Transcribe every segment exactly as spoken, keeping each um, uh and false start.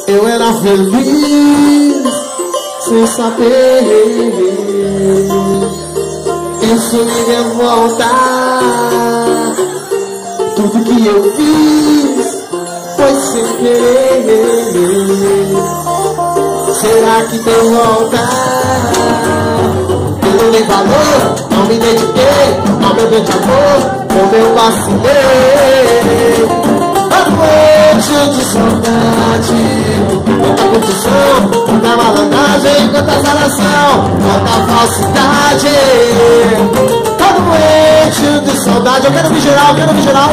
Eu era feliz sem saber. Isso me deu voltar. Tudo que eu fiz foi sem querer. Será que tem volta? Eu não dei valor, não me dediquei ao meu grande amor, como eu vacilei. A noite de saudade, quanta confusão, quanta malandragem, quanta zaração, quanta falsidade. Tá doente de saudade, eu quero me geral, eu quero me geral.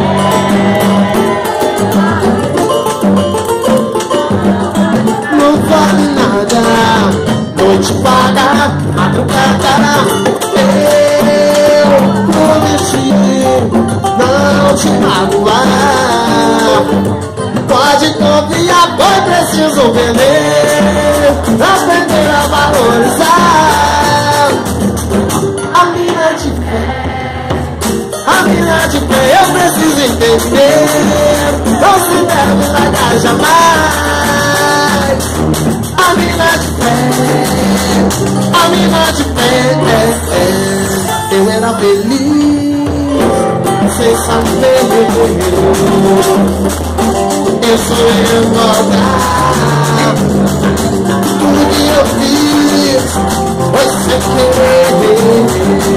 Não vale nada, noite paga, madrugada. Eu prometi não te magoar. Pode confiar, foi preciso vender, aprender a valorizar. A mina de fé, a mina de fé, eu preciso entender. Não se deve largar jamais. A mina de fé, a mina de fé, é, é. Eu era feliz sem saber. Eu sou eu voltar. Tudo que eu fiz foi sem querer.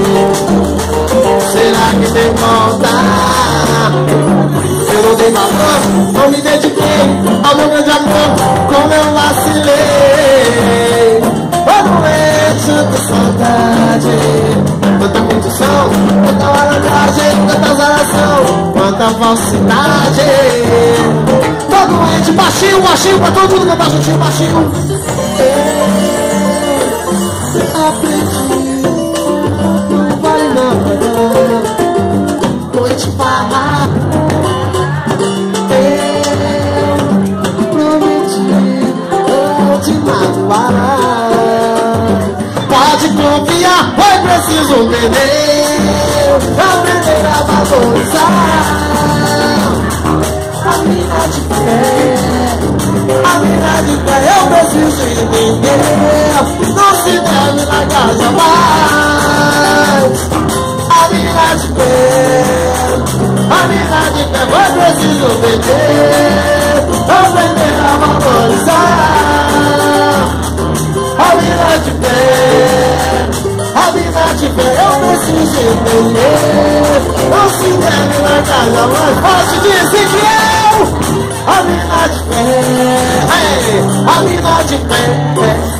Será que tem volta? Eu não dei valor, não me dediquei ao meu grande amor, como eu vacilei. Ô doente de saudade, quanta condição, quanta malandragem, quanta zaração, quanta falsidade. Tô doente, baixinho, baixinho, pra todo mundo cantar juntinho, baixinho. Eu aprendi, não vale nada, noite parar. Eu prometi não te magoar. Pode confiar, foi preciso entender, aprender a valorizar. A mina de fé, a mina de fé, eu preciso entender. Não se deve largar jamais. A mina de fé, a mina de fé, foi preciso entender, aprender a valorizar. A mina de fé, a mina de fé, eu preciso entender. Não se deve largar jamais. Pode dizer que eu, a mina de fé, a mina de fé.